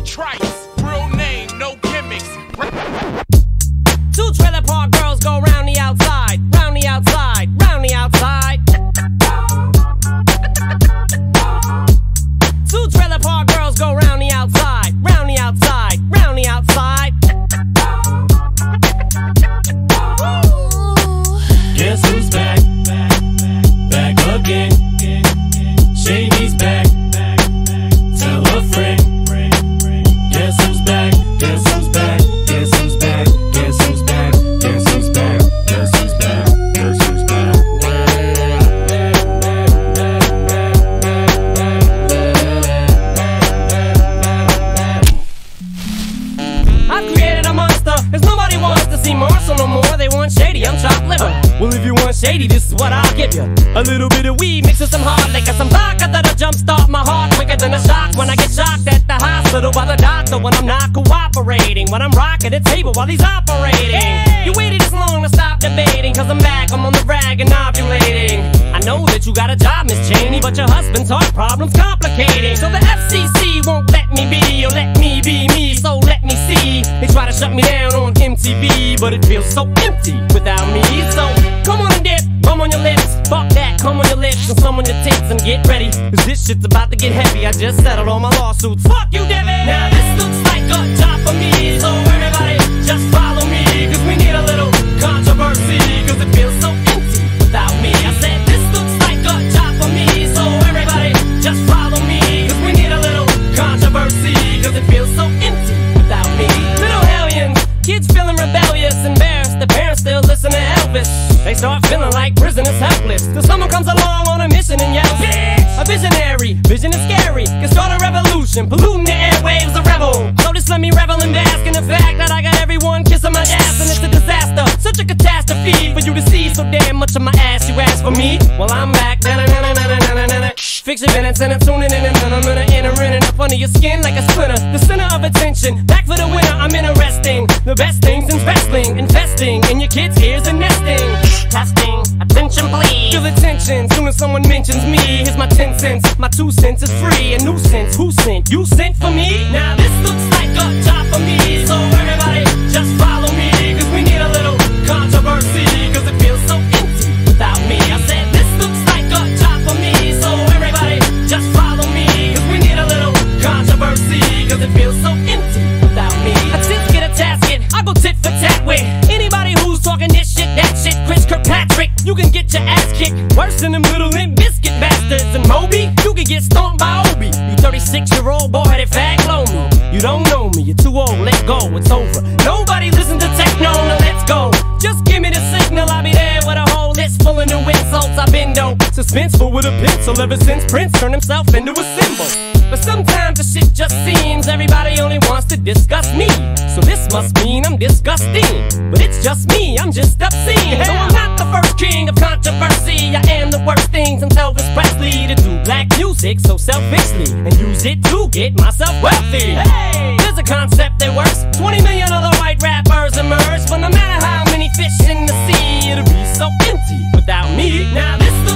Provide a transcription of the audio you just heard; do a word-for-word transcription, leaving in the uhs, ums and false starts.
trice. Real name, no gimmicks. Two trailer park girls go round the outside, round the outside, round the outside. Two trailer park girls go round the outside, round the outside, round the outside. Guess who's back? Back again. Shady's back. Tell a friend. Guess who's back? Guess who's back? Guess who's back? Guess who's back? Guess who's back? Guess who's back? Guess who's back? I've created a monster, cause nobody wants to see Marshall no more. They want Shady, I'm chopped liver. Well, if you want Shady, this is what I'll give you. A little bit of weed mixed with some hard liquor, some vodka that'll jumpstart my heart quicker than a shock when I get shocked at the hospital by the doctor when I'm not cooperating, when I'm rocking the table while he's operating. Hey! You waited this long to stop debating, cause I'm back, I'm on the rag and ovulating. I know that you got a job, Miss Cheney, but your husband's heart problem's complicating. So the F C C won't let me be, or let me be me, so let me see. They try to shut me down on M T V, but it feels so empty without me. So come on and dip, bum on your lips, fuck that, come on your lips and some on your tits and get ready, cause this shit's about to get heavy. I just settled all my lawsuits, fuck you, Debbie. Now this looks like a job for me, so everybody just follow me, cause we need a little controversy, cause it feels so empty without me. I said this looks like a job for me, so everybody just follow me, cause we need a little controversy, cause it feels so empty without me. Little hellions, kids feeling rebellious, embarrassed, the parents still listen to Elvis. They start feeling like prisoners helpless, till someone comes along on a mission and yells, bitch! A visionary, vision is scary, can start a revolution, polluting the airwaves, a rebel. So just let me revel and bask in the fact that I got everyone kissing my ass, and it's a disaster, such a catastrophe for you to see so damn much of my ass. You asked for me, well I'm back. Fix your minutes and I'm tuning in, and I'm gonna enter in and up under your skin like a splinter. The center of attention, back for the winner. I'm interesting, the best things in wrestling, investing in your kids' ears and nesting. Testing, attention please. Feel the tension, soon as someone mentions me. Here's my ten cents, my two cents is free. A nuisance, who sent? You sent for me? Now this looks like a job for me, so everybody just follow me, cause we need a little controversy, cause it feels so empty without me. I said this looks like a job for me, so everybody just follow me, cause we need a little controversy, cause it feels so empty without me. A tit get a tasket, I go tit for tat with anybody who's talking this shit, that shit. Chris Kirkpatrick, you can get your ass kicked worse than them little Limp Biscuit bastards. And Moby, you can get stomped by Obi. You thirty-six year old boy headed fag blow me. You don't know me, you're too old, let go, it's over. Nobody listen to techno, now let's go. Just give me the signal, I'll be there with a whole list full of new insults. I've been dope, suspenseful with a pencil ever since Prince turned himself into a symbol. But sometimes the shit just seems everybody only wants to discuss me. So this must mean I'm disgusting, but it's just me, I'm just obscene. So I'm not the first king of controversy, I am the worst thing since Elvis Presley to do black music so selfishly and use it to get myself wealthy. Hey, there's a concept that works, twenty million other white rappers emerge, but no matter how many fish in the sea, it'll be so empty without me. Now this